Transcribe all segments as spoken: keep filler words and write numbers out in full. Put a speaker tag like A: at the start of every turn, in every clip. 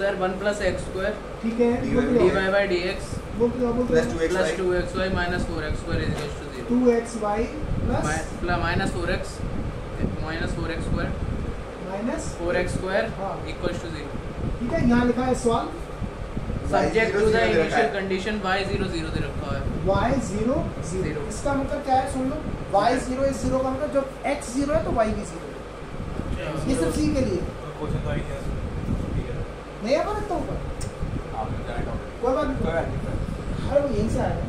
A: Sir one plus x square
B: ठीक है
A: d y by d x
B: बोल दो बोल
C: प्लस
B: दो
C: two
A: plus two x y minus four x square is equal to zero
B: two x y plus
A: minus four x minus four x square
B: minus
A: four x square
B: हाँ।
A: Equal to zero.
B: ठीक है यहाँ लिखा है सवाल
A: subject to the initial condition y zero zero दे रखा है
B: y जीरो जीरो
A: Zero।
B: इसका मतलब क्या है सुन लो y जीरो इस जीरो का मतलब जब x जीरो है तो y भी जीरो है। ये सिर्फ c के लिए
D: क्वेश्चन तो आई है ठीक है
B: नहीं आ पा ऊपर
D: आपने जाना
B: कोई बात
D: कोई
B: नहीं
D: बात नहीं
B: अरे वो यहीं से आया है।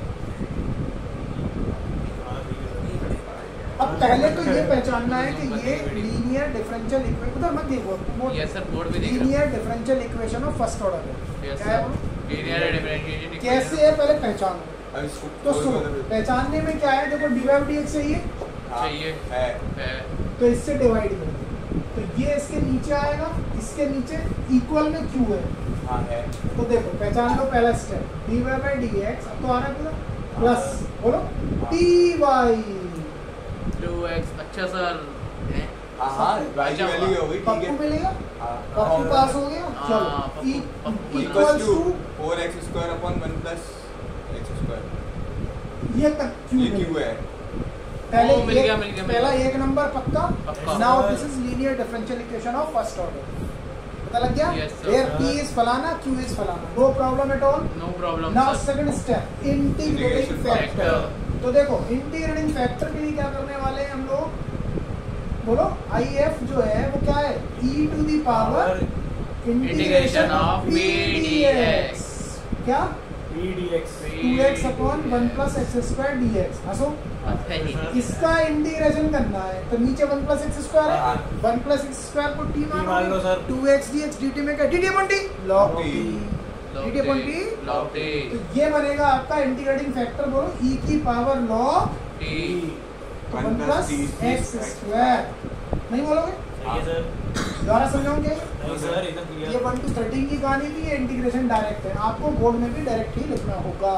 B: अब पहले तो ये पहचानना है कि ये लीनियर डिफरेंशियल इक्वेशन उधर मत देखो
A: यस सर बोर्ड भी देख रहा
B: linear differential equation of first order है
A: यस
B: क्या है
A: सर
B: वो?
A: लीनियर डिफरेंशिएशन
B: कैसे है पहले पहचानो
C: अब इसको
B: तो सुनो पहचानने में क्या है देखो डी वाई डी एक्स चाहिए
A: चाहिए
C: है
A: है
B: तो इससे डिवाइड करो तो ये इसके नीचे आएगा इसके नीचे इक्वल में क्यू है
C: हाँ है
B: तो देखो पहचान लो पहला step d y by d x अब तो आ रहा है पूरा प्लस बोलो टी वाई
A: टू एक्स अच्छा सर
C: हाँ हाँ y की वैल्यू हो गई ठीक
B: पप्पू
C: है
B: मिलेगा
C: हाँ
B: पप्पू पास हो गया
A: हाँ,
B: चलो
A: Pappu- Pappu
B: equals to
C: four x square upon one plus x square
B: ये तक क्यू
C: ये क्यू है
B: पहले
A: ओ, मिल
B: एक-
A: गया, मिल गया, मिल
B: पहला
A: गया।
B: एक नंबर पक्का
A: पक्का।
B: Now this is linear differential equation of first order पता लग गया
A: Yes, sir.
B: here p is फलाना q is फलाना no problem at all
A: no problem
B: now second step integrating
C: Integration
B: factor
A: factor।
B: तो देखो इंटीग्रेटिंग फैक्टर के लिए क्या करने वाले हैं हम लोग बोलो आई एफ जो है वो क्या है e to the power integration of
A: of
B: p dx क्या
D: p dx
B: two x upon one plus x square dx हंसो इसका इंटीग्रेशन करना है तो नीचे वन प्लस एक्स स्क्वायर है
C: हाँ।
B: वन प्लस एक्स स्क्वायर को टी
D: मान
B: मान
D: लो
B: लो
D: sir.
B: Two x d x d t में क्या d t upon t log
C: T।
B: T d upon t
A: log t
B: तो ये बनेगा आपका इंटीग्रेटिंग फैक्टर बोलो e की पावर लॉग
A: टी
B: तो वन प्लस एक्स स्क्वायर नहीं बोलोगे
D: सही है सर
B: दोबारा समझाऊंगे
D: नहीं सर एकदम
B: ये
D: क्लियर
B: वन टू थर्टीन की कहानी थी ये इंटीग्रेशन डायरेक्ट है आपको बोर्ड में भी डायरेक्ट ही लिखना होगा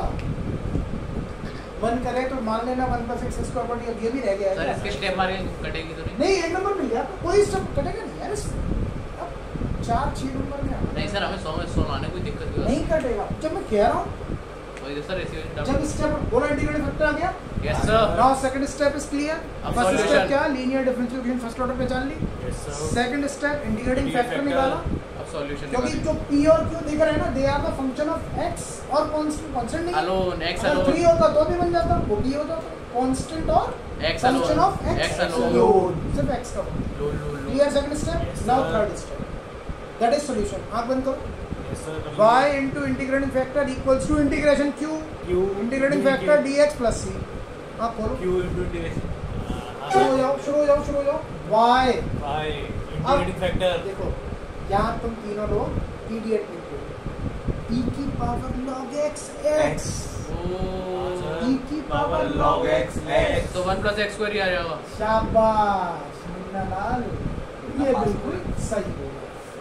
B: मन करे तो मान लेना वन प्लस एक्स स्क्वायर पर ये भी रह गया
A: सर
B: है
A: इसके स्टेप मारे कटेगी तो नहीं
B: नहीं एक नंबर मिल गया आपको कोई स्टेप कटेगा नहीं यार इसमें। अब चार छह नंबर में आना।
A: नहीं सर हमें सौ में सौ आने कोई दिक्कत नहीं
B: नहीं कटेगा जब मैं कह रहा हूँ
A: वही सर ऐसे
B: जब स्टेप बोला इंटीग्रेटेड फैक्टर आ गया
A: yes sir
B: now second step is clear
A: अब
B: फर्स्ट
A: solution।
B: स्टेप क्या linear differential equation first order पहचान ली
D: yes sir
B: second step integrating
D: Integrating
B: factor
D: factor।
B: निकाला
A: अब सॉल्यूशन
B: क्योंकि जो p और q दिख रहे हैं ना they are the function of x और कांस्टेंट कांस्टेंट नहीं
A: अलोन एक्स
B: अगर
A: अलोन
B: थ्री होता तो भी बन जाता वो भी होता कांस्टेंट और
A: x
B: function
A: alone
B: of x
A: x alone
B: alone सिर्फ x का
A: लो लो लो
B: clear second step
D: Yes,
B: now
D: sir।
B: Third step that is solution आंख बंद करो
D: yes sir
B: y into integrating factor equals to integration q
D: q
B: integrating factor dx plus c आप खोलो
D: q into integration
B: शुरू हो जाओ शुरू हो जाओ शुरू हो जाओ y
D: y integrating factor
B: देखो यहाँ तुम तीनों लोग पीडीएफ लिखो e की power log x x e की पावर log x x
A: तो वन प्लस एक्स स्क्वायर ही आ जाएगा
B: शाबाश मुन्ना लाल ये बिल्कुल सही बोला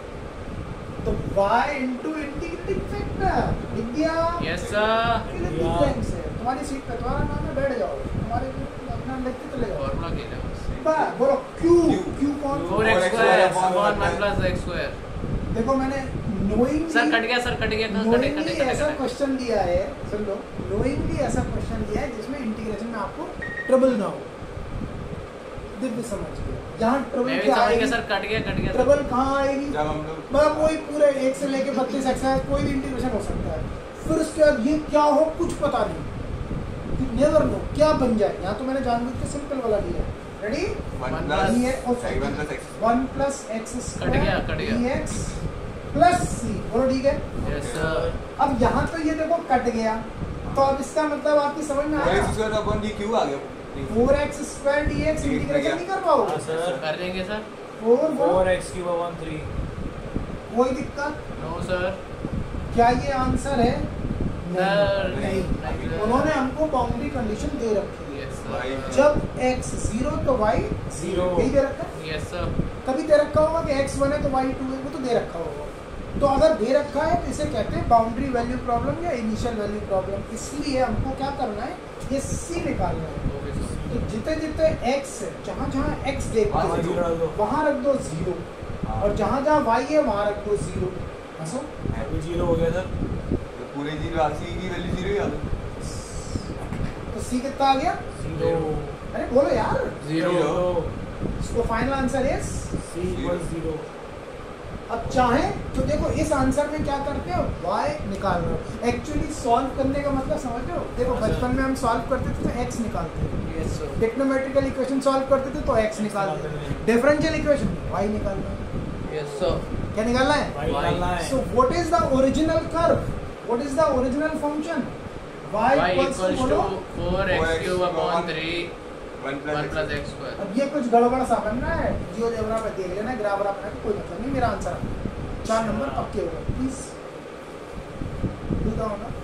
B: तो y into integrating factor Vidya
A: yes sir
B: electric bank से तुम्हारी सीट पे तुम्हारा नाम है बैठ जाओ तुम्हारे अपना लिखते चले जाओ
A: फॉर्मूला क्या है
B: बस बोलो q q कौन
A: four x square upon one plus x square
B: देखो मैंने नोइंग
A: सर कट गया सर कट गया कट कटे
B: नोइंगली
A: कटे
B: ऐसा
A: कटे
B: क्वेश्चन दिया है सुन लो नोइंगली ऐसा क्वेश्चन दिया है जिसमें इंटीग्रेशन में आपको ट्रबल ना हो दिव्य समझ गया यहाँ ट्रबल
A: मैं भी
B: क्या
A: समझ गया
B: आएगी
A: सर कट गया कट गया
B: ट्रबल कहाँ आएगी
C: जब हम लोग
B: मतलब कोई पूरे एक से लेके बत्तीस एक्सरसाइज कोई भी इंटीग्रेशन हो सकता है फिर उसके बाद ये क्या हो कुछ पता नहीं नेवर नो क्या बन जाए यहाँ तो मैंने जानबूझ के सिंपल वाला दिया रेडी
C: वन
A: One
C: प्लस
B: ये और
C: one plus x
B: one plus x
A: cut गया, कट गया।
B: एक्स प्लस सी बोलो ठीक है
A: यस सर
B: अब यहाँ तो ये देखो कट गया तो अब इसका मतलब आपकी समझ में
C: फोर
B: आया
C: x square upon d q आ गया
B: four x square d x integration नहीं कर पाओगे
D: हाँ सर
A: कर देंगे sir
B: four
D: four
B: four
D: x cube upon three
B: कोई दिक्कत
A: नो सर
B: क्या ये आंसर है
A: सर
B: नहीं
A: नहीं
B: उन्होंने हमको बाउंड्री कंडीशन दे रखी है
A: यस
C: Right.
A: सर
B: जब x जीरो तो y
D: Zero।
B: यही दे रखा है
A: यस सर
B: कभी दे रखा होगा कि x वन है तो y टू है वो तो दे रखा होगा तो अगर दे रखा है तो इसे कहते हैं बाउंड्री वैल्यू प्रॉब्लम या इनिशियल वैल्यू प्रॉब्लम इसलिए हमको क्या करना है ये c निकालना है
A: ओके सर
B: तो जितने जितने x है जहाँ जहाँ x देखते
C: वहाँ
B: हो
D: जीरो डाल दो
B: वहाँ रख दो जीरो और जहाँ जहाँ y है वहाँ रख दो जीरो हंसो।
D: अभी जीरो हो गया सर।
C: तो पूरे जीरो सी की वैल्यू जीरो ही आ गई।
B: तो सी कितना आ गया?
D: जीरो।
B: अरे बोलो यार।
A: जीरो।
B: इसको final answer is
D: c equal zero.
B: अब चाहे तो देखो इस आंसर में क्या करते हो, y निकाल रहे हो। एक्चुअली सॉल्व करने का मतलब समझ रहे हो? देखो
D: हाँ, सर।
B: बचपन में हम सॉल्व करते थे तो x निकालते थे,
A: yes sir.
B: Trigonometrical equation solve करते थे तो x निकालते थे, डिफरेंशियल इक्वेशन y निकालना है।
A: Yes sir.
B: क्या निकालना है?
D: वाई निकालना है।
B: So what is the original curve, what is the original function? y
A: y
B: equals
A: equals
B: to
A: to
B: बोलो।
A: Four x cube upon three
C: one
A: one
C: plus
A: plus x square.
B: अब ये कुछ गड़बड़ सा बन रहा है, जियोजेब्रा पे देख लेना, ग्राफ बना के कोई मतलब नहीं, मेरा आंसर चार नंबर पक्के हो गए। Please do the honour.